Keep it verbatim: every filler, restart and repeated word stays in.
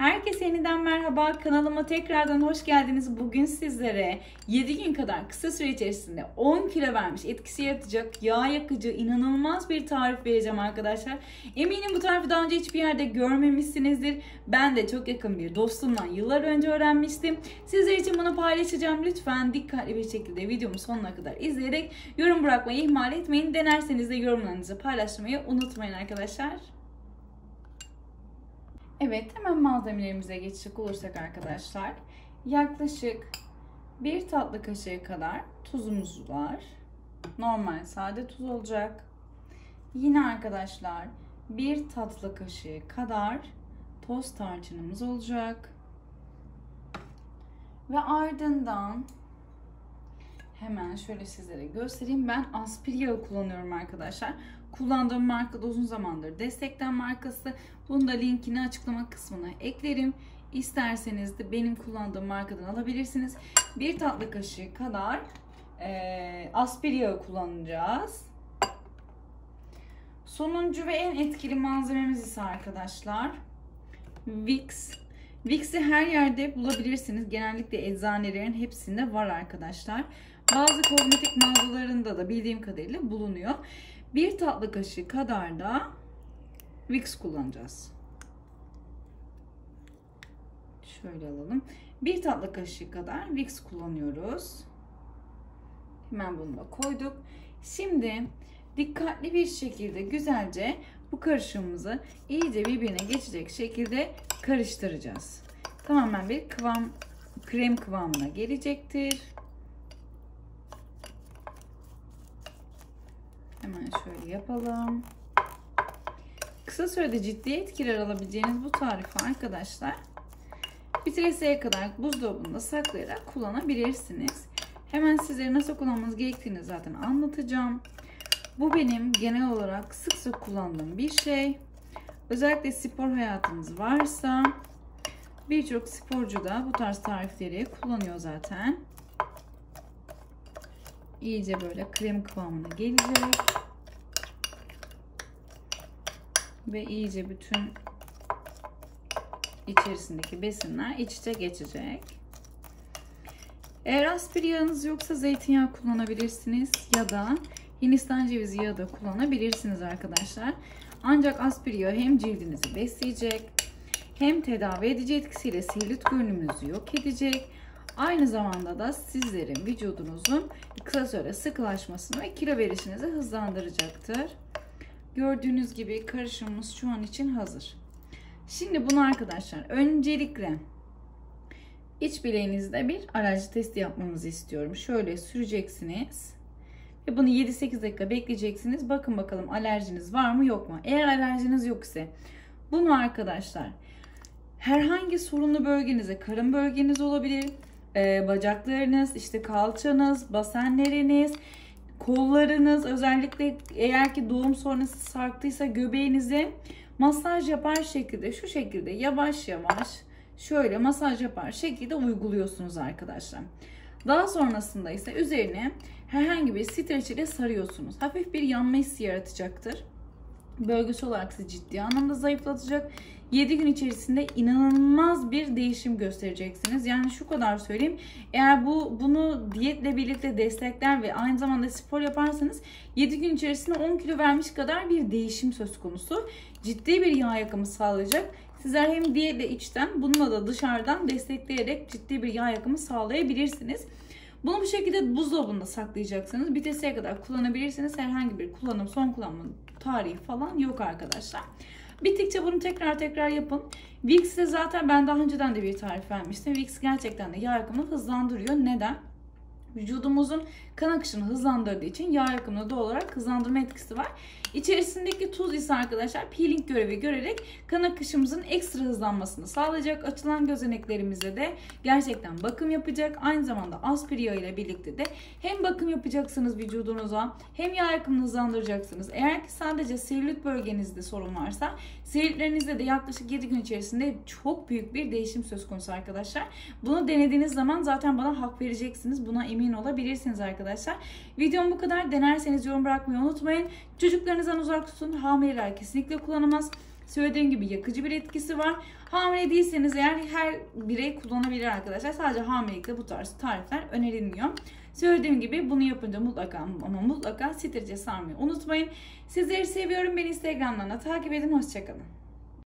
Herkese yeniden merhaba. Kanalıma tekrardan hoş geldiniz. Bugün sizlere yedi gün kadar kısa süre içerisinde on kilo vermiş, etkisi yaratacak, yağ yakıcı, inanılmaz bir tarif vereceğim arkadaşlar. Eminim bu tarifi daha önce hiçbir yerde görmemişsinizdir. Ben de çok yakın bir dostumdan yıllar önce öğrenmiştim. Sizler için bunu paylaşacağım. Lütfen dikkatli bir şekilde videomu sonuna kadar izleyerek yorum bırakmayı ihmal etmeyin. Denerseniz de yorumlarınızı paylaşmayı unutmayın arkadaşlar. Evet, hemen malzemelerimize geçecek olursak arkadaşlar, yaklaşık bir tatlı kaşığı kadar tuzumuz var. Normal sade tuz olacak. Yine arkadaşlar bir tatlı kaşığı kadar toz tarçınımız olacak. Ve ardından hemen şöyle sizlere göstereyim. Ben aspir yağı kullanıyorum arkadaşlar. Kullandığım marka da uzun zamandır destekten markası. Bunu da linkini açıklama kısmına eklerim. İsterseniz de benim kullandığım markadan alabilirsiniz. Bir tatlı kaşığı kadar e, aspir yağı kullanacağız. Sonuncu ve en etkili malzememiz ise arkadaşlar Vicks. Vicks'i her yerde bulabilirsiniz. Genellikle eczanelerin hepsinde var arkadaşlar. Bazı kozmetik mağazalarında da bildiğim kadarıyla bulunuyor. Bir tatlı kaşığı kadar da Vicks kullanacağız. Şöyle alalım. Bir tatlı kaşığı kadar Vicks kullanıyoruz. Hemen bunu da koyduk. Şimdi dikkatli bir şekilde güzelce bu karışımımızı iyice birbirine geçecek şekilde karıştıracağız. Tamamen bir kıvam, krem kıvamına gelecektir. Hemen şöyle yapalım. Kısa sürede ciddi etkiler alabileceğiniz bu tarifi arkadaşlar bitireseye kadar buzdolabında saklayarak kullanabilirsiniz. Hemen sizlere nasıl kullanmanız gerektiğini zaten anlatacağım. Bu benim genel olarak sık sık kullandığım bir şey. Özellikle spor hayatınız varsa birçok sporcu da bu tarz tarifleri kullanıyor zaten. İyice böyle krem kıvamına gelecek. Ve iyice bütün içerisindeki besinler iç içe geçecek. Eğer aspir yağınız yoksa zeytinyağı kullanabilirsiniz ya da Hindistan cevizi yağı da kullanabilirsiniz arkadaşlar. Ancak aspir yağı hem cildinizi besleyecek, hem tedavi edici etkisiyle selülit görünümünüzü yok edecek. Aynı zamanda da sizlerin vücudunuzun kısa süre sıkılaşmasını ve kilo verişinizi hızlandıracaktır. Gördüğünüz gibi karışımımız şu an için hazır. Şimdi bunu arkadaşlar öncelikle iç bileğinizde bir alerji testi yapmanızı istiyorum. Şöyle süreceksiniz. Ve bunu yedi sekiz dakika bekleyeceksiniz. Bakın bakalım alerjiniz var mı yok mu? Eğer alerjiniz yok ise bunu arkadaşlar herhangi sorunlu bölgenize, karın bölgeniz olabilir, e, bacaklarınız, işte kalçanız, basenleriniz, kollarınız, özellikle eğer ki doğum sonrası sarktıysa göbeğinize masaj yapar şekilde, şu şekilde yavaş yavaş şöyle masaj yapar şekilde uyguluyorsunuz arkadaşlar. Daha sonrasında ise üzerine herhangi bir streç ile sarıyorsunuz. Hafif bir yanma hissi yaratacaktır. Bölgesel olarak sizi ciddi anlamda zayıflatacak. yedi gün içerisinde inanılmaz bir değişim göstereceksiniz. Yani şu kadar söyleyeyim. Eğer bu bunu diyetle birlikte destekler ve aynı zamanda spor yaparsanız yedi gün içerisinde on kilo vermiş kadar bir değişim söz konusu. Ciddi bir yağ yakımı sağlayacak. Sizler hem diyetle içten, bununla da dışarıdan destekleyerek ciddi bir yağ yakımı sağlayabilirsiniz. Bunu bu şekilde buzdolabında saklayacaksınız. Bitesiye kadar kullanabilirsiniz. Herhangi bir kullanım, son kullanma tarihi falan yok arkadaşlar. Bittikçe bunu tekrar tekrar yapın. Vicks'te zaten ben daha önceden de bir tarif vermiştim. Vicks gerçekten de yağ yakımını hızlandırıyor. Neden? Vücudumuzun kan akışını hızlandırdığı için yağ yakımını doğal olarak hızlandırma etkisi var. İçerisindeki tuz ise arkadaşlar peeling görevi görerek kan akışımızın ekstra hızlanmasını sağlayacak. Açılan gözeneklerimize de gerçekten bakım yapacak. Aynı zamanda aspir yağı ile birlikte de hem bakım yapacaksınız vücudunuza hem yağ yakımını hızlandıracaksınız. Eğer ki sadece selülit bölgenizde sorun varsa selülitlerinizde de yaklaşık yedi gün içerisinde çok büyük bir değişim söz konusu arkadaşlar. Bunu denediğiniz zaman zaten bana hak vereceksiniz. Buna emin olabilirsiniz arkadaşlar. Videom bu kadar. Denerseniz yorum bırakmayı unutmayın. Çocuklarınızdan uzak tutun. Hamileler kesinlikle kullanamaz. Söylediğim gibi yakıcı bir etkisi var. Hamile değilseniz eğer her birey kullanabilir arkadaşlar. Sadece hamilelikte bu tarz tarifler önerilmiyor. Söylediğim gibi bunu yapınca mutlaka ama mutlaka streçe sarmayı unutmayın. Sizleri seviyorum. Beni Instagram'dan da takip edin. Hoşçakalın.